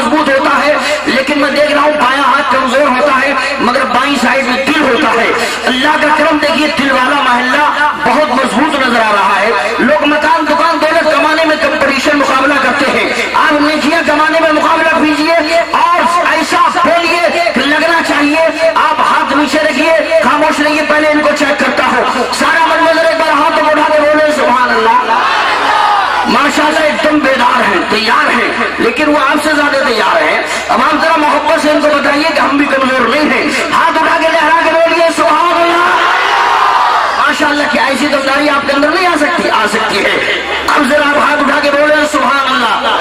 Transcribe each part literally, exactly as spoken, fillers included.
मजबूत होता है, लेकिन मैं देख रहा हूँ बायां हाथ कमजोर होता है मगर बाईं साइड में दिल होता है। अल्लाह का करम देखिए, दिल वाला मोहल्ला बहुत मजबूत नजर आ रहा है। लोग मकान दुकान दौलत कमाने में कंपटीशन मुकाबला करते हैं, आप नेकियां कमाने में मुकाबला कीजिए और ऐसा बोलिए कि लगना चाहिए। आप हाथ नीचे रखिए, खामोश रहिए, पहले इनको चेक करता हो। सारा मनमंजर एक बार हाथ उठा के बोले सुभान अल्लाह। माशाल्लाह एकदम बेदार है, तैयार है, लेकिन वो आपसे ज्यादा तैयार है। अब आप जरा मोहब्बत से इनको बताइए कि हम भी कमजोर नहीं हैं। हाथ उठा के लहरा के बोलिए सुभान अल्लाह। माशाल्लाह, क्या ऐसी दमदारी आपके अंदर नहीं आ सकती? आ सकती है। अब जरा आप हाथ उठा के बोले सुभान अल्लाह।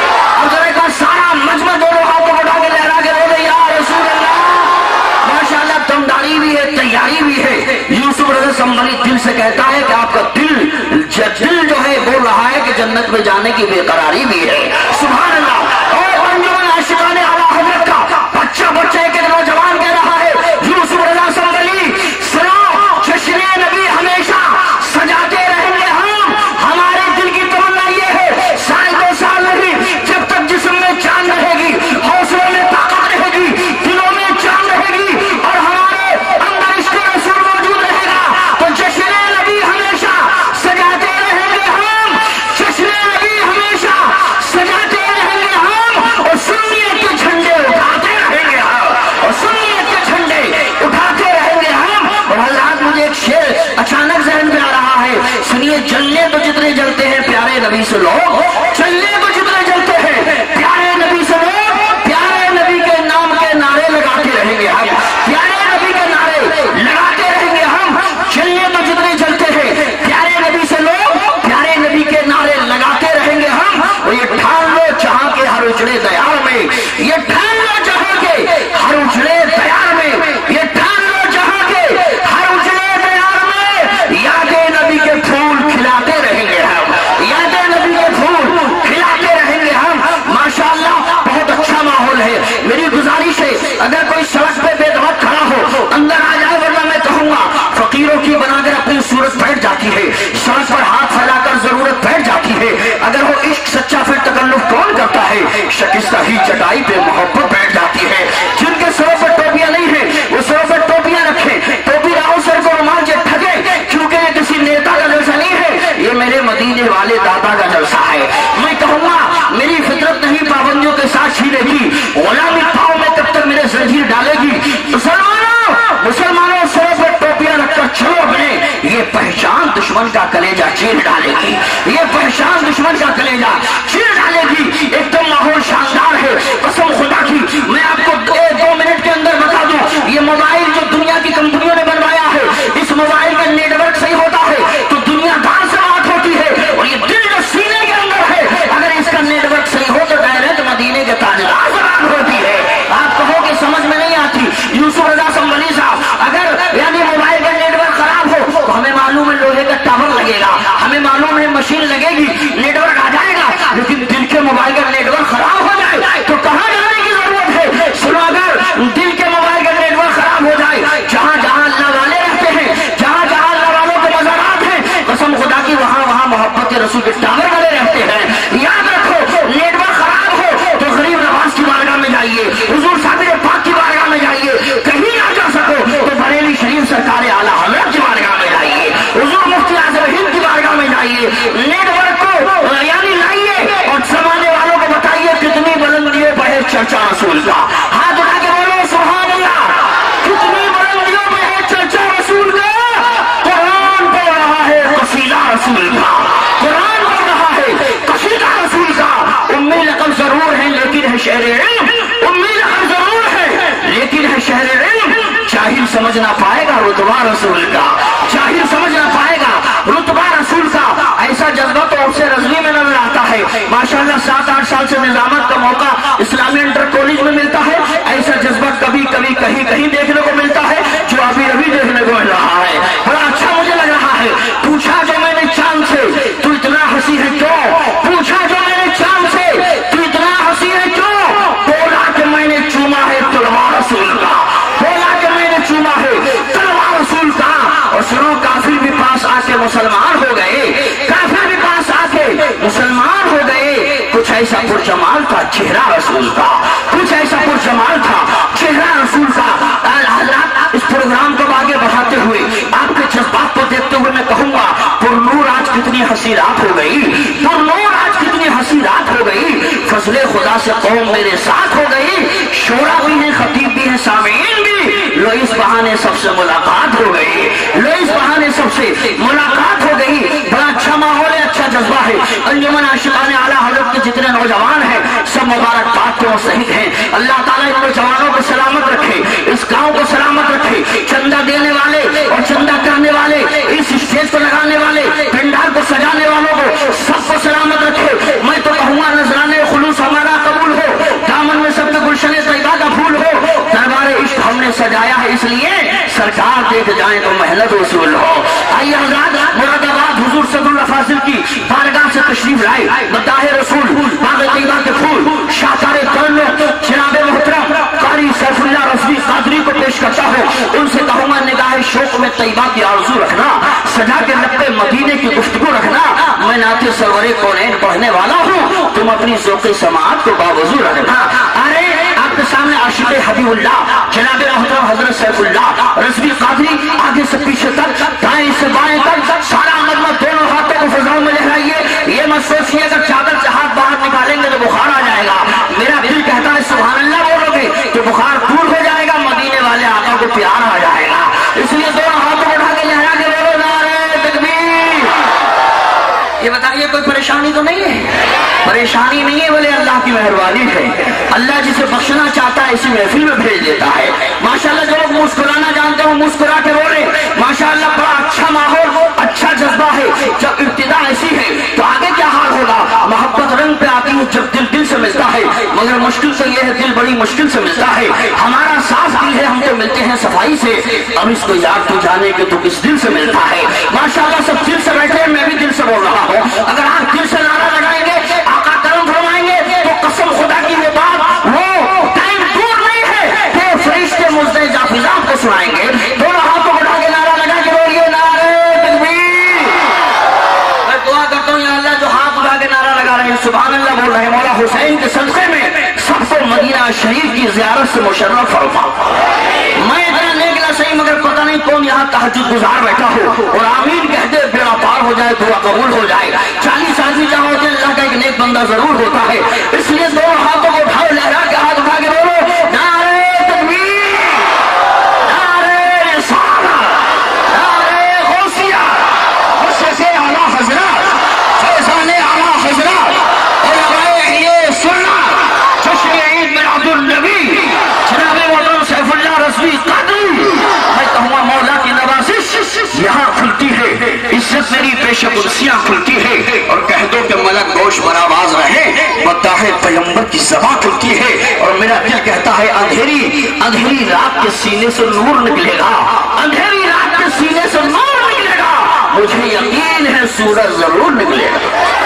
अब जरा एक बार सारा मजमा दोनों हाथों को उठा के लहरा के बोले या रसूल अल्लाह। माशाल्लाह, दमदारी भी है, तैयारी भी है। यूसुफ रज़ा संभली दिल से कहता है कि आपका दिल दिल जो है बोल रहा है कि जन्नत में जाने की बेकरारी भी है। सुभान अल्लाह। और अंजुमन आशिकाने आला हज़रत का बच्चा बच्चा एक नौजवान कह रहा है यूसुफ रज़ा संभली सुनो, जश्न नबी हमेशा सजाते रहेंगे हम। हमारे दिल की तमन्ना ये है साल दो साल नहीं, जब तक जिस्म में जान रहेगी, हौसलों में ताकत रहेगी, दिलों में जान रहेगी और हमारे अंदर इश्क़ रसूल मौजूद रहेगा, तो जश्न नबी हमेशा सजाते रहेंगे हम। जश्न नबी हमेशा सजाते रहेंगे हम और सुन्नियत के झंडे उठाते रहेंगे हम और सुन्नियत के झंडे उठाते रहेंगे हम। और हज़रात, मुझे एक शेर अचानक ज़हन में आ रहा है, सुनिए। जलने तो जितने जलते हैं प्यारे नबी से लोग, चलने तो जितने जलते हैं प्यारे नबी से लोग, प्यारे नबी के नाम के नारे लगाते रहेंगे हम, प्यारे नबी के नारे लगाते रहेंगे हम। चलने तो जितने जलते हैं प्यारे नबी से लोग, प्यारे नबी के नारे लगाते रहेंगे हम। और ये ठान लो जहां के हर उजड़े दयार में, ये ठान लो जहां के हर उजड़े दयार में, ये ठान लो जहां के हर उजड़े दयार में, यादें नबी के फूल खिलाते रहेंगे हम, यादें नबी के फूल खिलाते रहेंगे हम। माशाअल्लाह, बहुत अच्छा माहौल है। मेरी गुजारिश है, अगर कोई सड़क पे बेदवत खड़ा हो अंदर आ जाए, वरना मैं कहूंगा फकीरों की बनाकर अपनी सूरत बैठ जाती है, सड़क पर हाथ फैलाकर जरूरत बैठ जाती है। अगर वो इश्क सच्चा फिर तकल्लुफ कौन करता है? शकिस्ता ही चटाई पे मोहब्बत बैठ जाती है। जिनके सरों पर टोपियां नहीं है वो सरों पर टोपियां रखें, टोपी राहों सर को रुमाल से ठगे, क्योंकि ये किसी नेता का जलसा नहीं है, ये मेरे मदीने वाले दादा का जलसा है। मैं कहूंगा मेरी फितरत नहीं पाबंदियों के साथ छीनेगी, गुलामी पाँव में तब तक मेरे जंजीर डालेगी। मुसलमानों मुसलमानों सरों पर टोपियां रखकर चलो अपने, ये पहचान दुश्मन का कलेजा चीर डालेगी, ये पहचान दुश्मन का कलेजा चीर डालेगी। एकदम माहौल शानदार है, कसम खुदा की। मैं आपको दो, दो मिनट के अंदर बता दूं, ये मोबाइल जो दुनिया की कंपनियों ने बनवाया है, इस मोबाइल का नेटवर्क सही होता है तो दुनियादार से बात होती है, और ये दिल जो सीने के अंदर है, अगर इसका नेटवर्क सही हो तो डायरेक्ट मदीने के ताजदार से बात होती है। आप कहो कि समझ में नहीं आती। यूसुफ रज़ा संभली साहब, अगर यानी मोबाइल का नेटवर्क खराब हो तो हमें मालूम है लोहे का टावर लगेगा, हमें मालूम है मशीन लगेगी, नेटवर्क आ जाएगा, लेकिन दिल के मोबाइल का नेटवर्क खराब हो जाए तो कहां जाने की जरूरत है? सुनो, अगर दिल के मोबाइल का नेटवर्क खराब हो जाए, जहां जहां अल्लाह वाले रहते हैं, जहां जहां अल्लाह वालों के मज़ारात हैं, कसम खुदा की वहां वहां मोहब्बत के रसूल के टावर वाले रहते हैं। याद रखो, नेटवर्क खराब हो तो गरीब नवाज की बारगाह में जाइए, हुजूर साबिर पाक की बारगाह में जाइए, कहीं ना जा सको तो बरेली शरीफ सरकार आला हज़रत की बारगाह में जाइए, हुजूर मुफ्ती आज़म हिंद की बारगाह में जाइए। नेटवर्क को यानी लाइए और जमाने वालों को बताइए कितनी बुलंदियों पर है चर्चा रसूल का। हाथ उठा के बोलो सुभान अल्लाह। कितनी बुलंदियों पर है चर्चा रसूल का। कुरान पढ़ रहा है कसीदा रसूल का, कुरान पढ़ रहा है कसीदा रसूल का। उम्मी लक़ब जरूर है लेकिन है शहरे इल्म, उम्मी लक़ब जरूर है लेकिन है शहरे इल्म। जाहिल समझ ना पाएगा रुतबा रसूल का, जाहिल समझ ना पाएगा रुतबा रसूल का। ऐसा जज्बा तो उससे रज़वी में नजर आता है। माशाअल्लाह, सात आठ साल से निजामत का मौका इस्लामी इंटर कॉलेज में मिलता है। ऐसा जज्बा कभी कभी कहीं कहीं देखने को मिलता है, जो अभी अभी देखने को मिल रहा है। बड़ा अच्छा मुझे लग रहा है। पूछा जो मैंने चांद से तू इतना हंसी है क्यों, पूछा जो मैंने चांद से तू इतना हंसी है क्यों, बोला कि मैंने चूमा है तलवार रसूल का, बोला कि मैंने चूमा है तलवार रसूल का। और सुनो, काफिर भी पास आके मुसलमान हो गए, काफिर भी पास आके मुसलमान हो गए। कुछ ऐसा पुरजमाल था चेहरा रसूल का, कुछ ऐसा पुरजमाल था चेहरा रसूल का। हज़रात, इस प्रोग्राम को आगे बढ़ाते हुए आपके जज्बात को देखते हुए मैं कहूंगा, पुरनूर आज कितनी हंसी रात हो गई, पुरनूर आज कितनी हंसी रात हो गई। फजले खुदा से कौम मेरे साथ हो गई, शोरा भी है, खतीब भी है, सामीन भी। लो इस बहाने सबसे मुलाकात हो गई, लो इस बहाने सबसे मुलाकात हो गई। बड़ा अच्छा माहौल है, अच्छा जज्बा है। अंजुमन आशिकाने आला हज़रत के जितने नौजवान हैं सब मुबारकबाद के मुस्तहिक हैं। अल्लाह ताला इन नौजवानों को सलामत रखे, इस गांव को सलामत रखे। चंदा देने वाले और चंदा करने वाले, इस स्टेज को लगाने वाले, पंडाल को सजाने वालों को सबको सलामत रखे। मैं तो कहूँगा नजराने खुलूस हमारा कबूल हो, दामन में सबके गुलशन तैयबा का फूल हो। दरबार इश्क हमने सजाया है इसलिए सरकार देख जाए तो मेहनत वसूल हो। आइए हज़रात, मुरादाबाद हुजूर सदरुल अफाजिल की बारगाह से तशरीफ लाए मदाहे रसूल बाग तैयबा के फूल शातारे तल्लो जनाबे मोहतरम कारी सैफुल्लाह रज़वी कादरी को पेश करता हूँ। उनसे कहूँगा निगाह शौक में तैयबा की आरज़ू रखना, सजा के लब्बे मदीने की गुफ्तगू रखना। मैं नाते सरवरे कौनैन पढ़ने वाला हूँ, तुम अपनी ज़ौक़े समाअत को बावजू रखना। अरे आपके सामने आशिक़े हबीबुल्लाह जनाबे मोहतरम हज़रत सैफुल्लाह रज़वी कादरी, आगे से पीछे तक, दाएं से बाएं तक, सारा मजमा दोनों हाथों को फ़ज़ाओं में लहराइए। ये मत सोचिए अगर चादर से हाथ बाहर निकालेंगे तो बुखार आ जाएगा। मेरा दिल कहता है सुभान अल्लाह बोलोगे तो बुखार दूर हो जाएगा, मदीने वाले आका को प्यार आ जाएगा। इसलिए दोनों हाथों को उठा के लहरा के बोलो नारे तकबीर। ये बताइए कोई परेशानी तो नहीं है? परेशानी नहीं है, बोले अल्लाह की मेहरबानी है। अल्लाह जिसे बख्शना चाहता है इसी महफिल में भेज देता है। माशाअल्लाह, जो लोग मुस्कुराना जानते हो मुस्कुरा के बोले माशाअल्लाह। बड़ा अच्छा माहौल, अच्छा जज्बा है। जब इब्तिदा ऐसी है तो आगे क्या हाल होगा। मोहब्बत रंग पे आती है जब दिल दिल से मिलता है, मगर मुश्किल से यह है दिल बड़ी मुश्किल से मिलता है। हमारा साफ दिल है, हम तो मिलते हैं सफाई से, अब इसको याद तो जाने के तो किस दिल से मिलता है। माशाअल्लाह सब दिल से बैठे हैं, मैं भी दिल से बोल रहा हूँ। अगर आप दिल से नारा लगाएंगे, आका करम फरमाएंगे, तो कसम खुदा की वो बात वो टाइम दूर नहीं है कि फरिश्ते मुझसे जाफिजा को सुनाएंगे। दोनों हाथों को उठा के नारा लगा के बोलिए नारे तकबीर। मैं दुआ करता हूँ या अल्लाह जो हाथ उठा के नारा लगा रहे हैं सुभान अल्लाह बोल रहे हैं, मौला हुसैन के सदक़े में सबको मदीना शरीफ की ज़ियारत से मुशर्रफ फरमा। मैं इतना नेक सही मगर पता नहीं कौन यहाँ तहज्जुद गुजार बैठा हो और आमीन कहते बेड़ा पार हो जाए, दुआ कबूल हो जाए। चालीस आदमी जहाँ होते हैं अल्लाह का एक नेक बंदा जरूर होता है। इसलिए दोनों हाथों को उठाओ, लहरा के हाथ उठा के बोलो नारे तकबीर, नारे रिसालत, नारे गौसिया, मुससे आला हज़रत, फैज़ाने आला हज़रत, उलमाए ये सुन्नत, जश्न ईद मिलादुन नबी, जनाबे मोहतरम सैफुल्लाह रज़वी कादरी। मैं कहूँगा मौला की नवाज़िश यहाँ खुलती है, इज्जत मेरी पेश कुर्सियाँ खुलती है, और कह दो कि मलक गोश बराबाज रहे, बता है पैगंबर की ज़बां खुलती है। और मेरा दिल कहता है अंधेरी अंधेरी रात के सीने से नूर निकलेगा, अंधेरी रात के सीने से नूर निकलेगा, मुझे यकीन है सूरज जरूर निकलेगा।